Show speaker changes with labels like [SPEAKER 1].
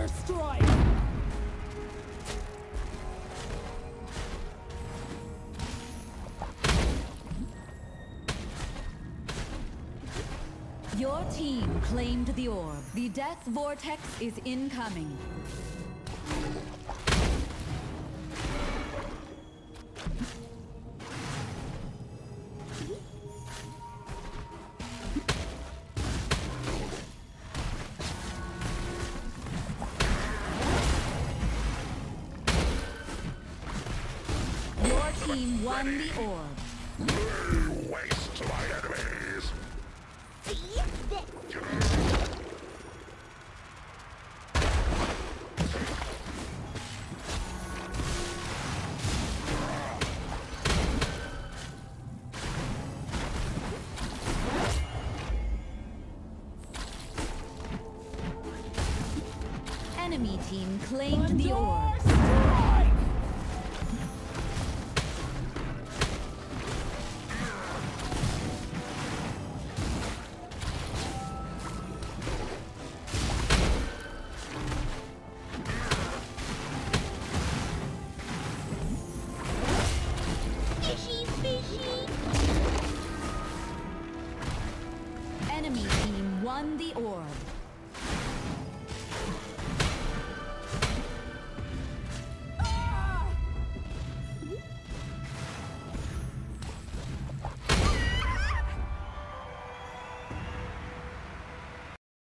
[SPEAKER 1] First strike!
[SPEAKER 2] Your team claimed the orb. The death vortex is incoming. Your team won the orb.
[SPEAKER 3] Waste my enemies.
[SPEAKER 2] Enemy team claimed the orb.
[SPEAKER 1] Strike!
[SPEAKER 4] Fishy, fishy.
[SPEAKER 2] Enemy team won the orb.